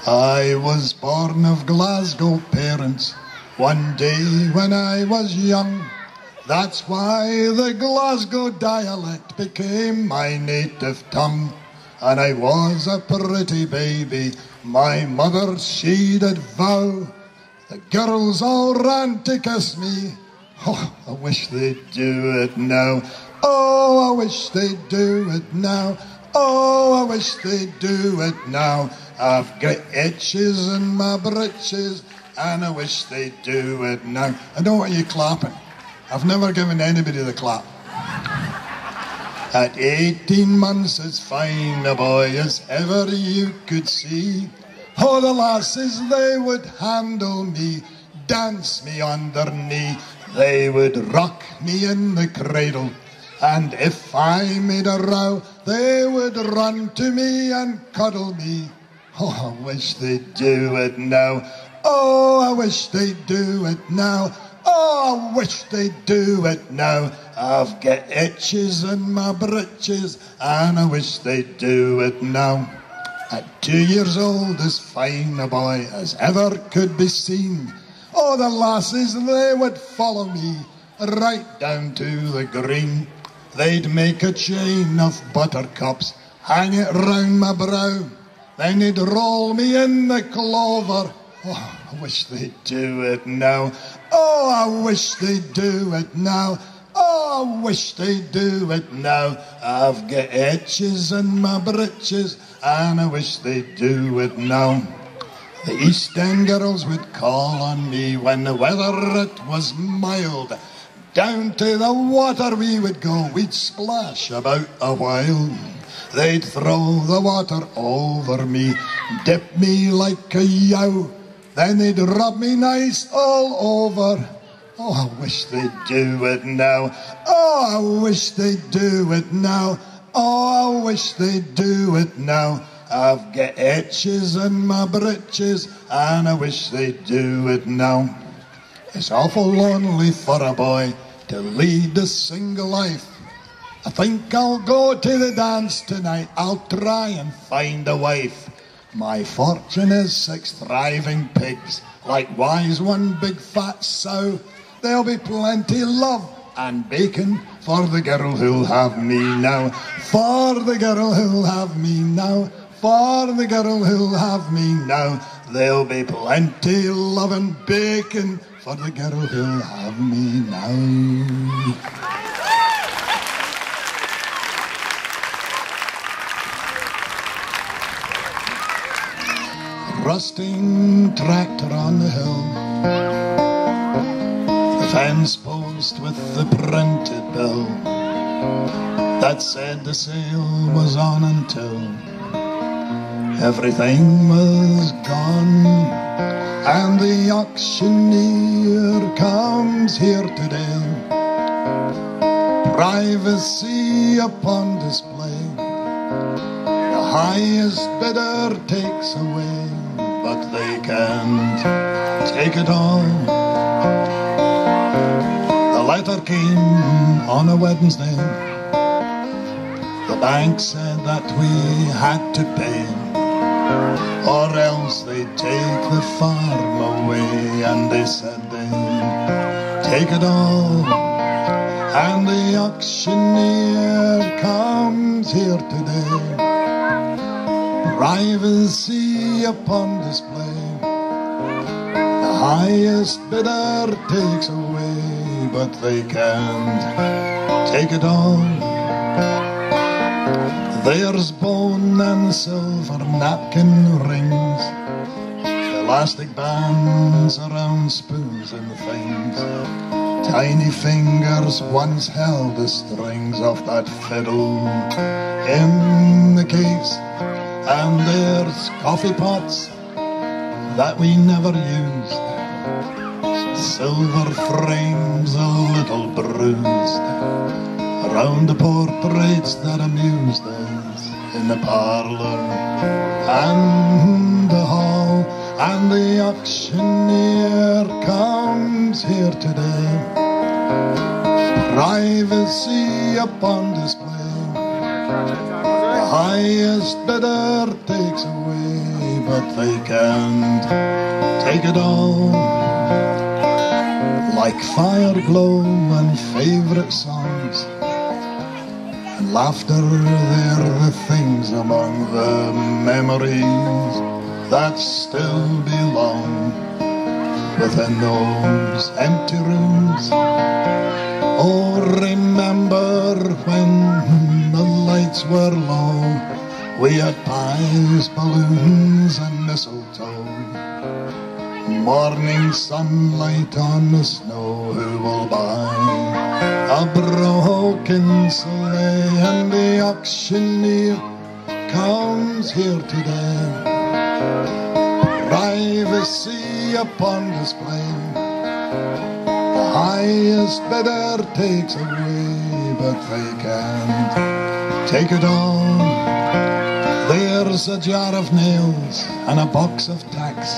I was born of Glasgow parents one day when I was young. That's why the Glasgow dialect became my native tongue. And I was a pretty baby, my mother she did vow. The girls all ran to kiss me, oh, I wish they'd do it now. Oh, I wish they'd do it now. Oh, I wish they'd do it now. I've got itches in my britches, and I wish they'd do it now. I don't want you clapping. I've never given anybody the clap. At 18 months, as fine a boy as ever you could see. Oh, the lasses, they would handle me, dance me on their knee. They would rock me in the cradle, and if I made a row, they would run to me and cuddle me. Oh, I wish they'd do it now. Oh, I wish they'd do it now. Oh, I wish they'd do it now. I've got itches in my britches, and I wish they'd do it now. At 2 years old, as fine a boy as ever could be seen. Oh, the lasses, they would follow me right down to the green. They'd make a chain of buttercups, hang it round my brow. Then they'd roll me in the clover. Oh, I wish they'd do it now. Oh, I wish they'd do it now. Oh, I wish they'd do it now. I've got itches in my britches, and I wish they'd do it now. The East End girls would call on me when the weather it was mild. Down to the water we would go, we'd splash about a while. They'd throw the water over me, dip me like a yow. Then they'd rub me nice all over. Oh, I wish they'd do it now. Oh, I wish they'd do it now. Oh, I wish they'd do it now. I've got itches in my britches, and I wish they'd do it now. It's awful lonely for a boy to lead a single life. I think I'll go to the dance tonight. I'll try and find a wife. My fortune is 6 thriving pigs, likewise 1 big fat sow. There'll be plenty love and bacon for the girl who'll have me now. For the girl who'll have me now. For the girl who'll have me now. There'll be plenty love and bacon for the girl who'll have me now. Rusting tractor on the hill, the fence post with the printed bill that said the sale was on until everything was gone. And the auctioneer comes here today, privacy upon display. The highest bidder takes away, but they can't take it all. The letter came on a Wednesday. The bank said that we had to pay, or else they'd take the farm away. And they said they'd take it all. And the auctioneer comes here today, privacy upon display. The highest bidder takes away, but they can't take it all. There's bone and silver napkin rings, elastic bands around spoons and things. Tiny fingers once held the strings of that fiddle in the case. And there's coffee pots that we never used, silver frames a little bruised, around the portraits that amused us in the parlour and the hall. And the auctioneer comes here today, privacy upon display. The highest bidder takes away, but they can't take it all. Like fire glow and favourite songs and laughter, they're the things among the memories that still belong within those empty rooms. Oh, remember when the lights were low, we had pies, balloons and mistletoe. Morning sunlight on the snow, who will buy a broken sleigh? And the auctioneer comes here today. Privacy upon display. The highest bidder takes away, but they can't take it all. There's a jar of nails and a box of tacks,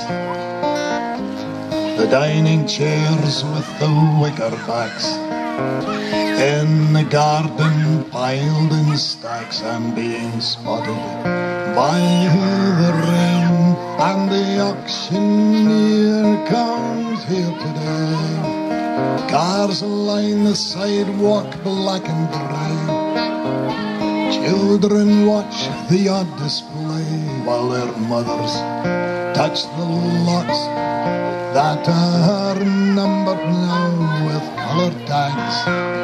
the dining chairs with the wicker backs, in the garden piled in stacks and being spotted by the rain. And the auctioneer comes here today. Cars line the sidewalk black and grey. Children watch the odd display while their mothers touch the lots that are numbered now with coloured tags.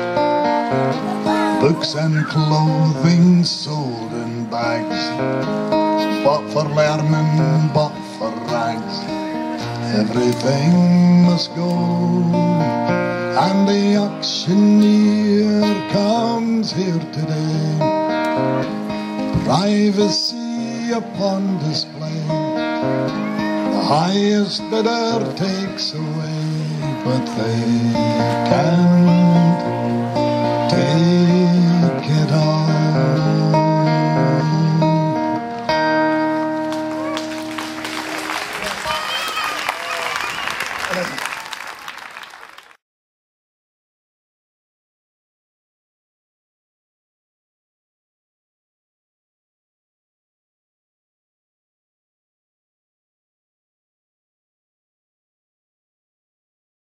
Books and clothing sold in bags, bought for learning, bought for rags. Everything must go, and the auctioneer comes here today. Privacy upon display. The highest bidder takes away, but they can't